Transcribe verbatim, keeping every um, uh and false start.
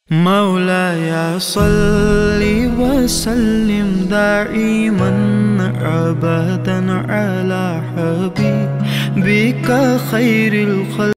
مولاي صل وسلم دائما أبدا على حبيبك خير الخلق